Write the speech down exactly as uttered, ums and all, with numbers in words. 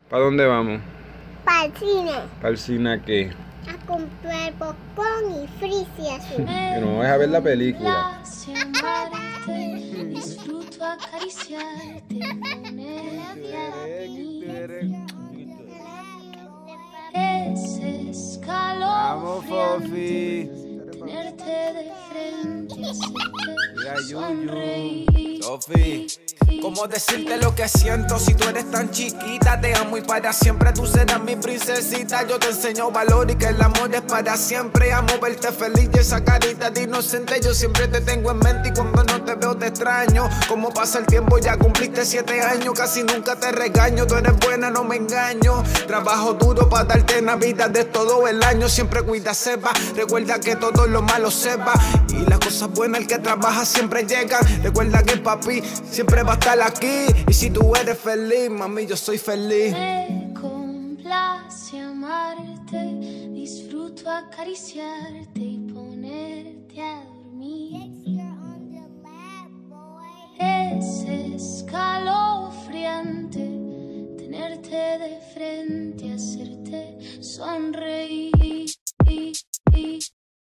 ¿Para dónde vamos? Para el cine. ¿Para el cine a qué? A comprar popcorn y frizzy azul. Que no vas a ver la película. Disfruto acariciarte, ponerte a mí. Ese escalofriante, tenerte de frente, hacerte sonreír. Sofi, ¿cómo decirte lo que siento si tú eres tan chiquita? Te amo y para siempre tú serás mi princesita. Yo te enseño valor y que el amor es para siempre. Amo verte feliz y esa carita de inocente. Yo siempre te tengo en mente y cuando no te veo te extraño. Como pasa el tiempo, ya cumpliste siete años. Casi nunca te regaño, tú eres buena, no me engaño. Trabajo duro para darte Navidad de todo el año. Siempre cuida, sepa, recuerda que todo lo malo se va. Y las cosas buenas, el que trabaja siempre llegan. Recuerda que papi siempre va a estar aquí. Y si tú eres feliz, mami, yo soy feliz. Me complace amarte, disfruto acariciarte y ponerte a dormir. Es escalofriante tenerte de frente, hacerte sonreír.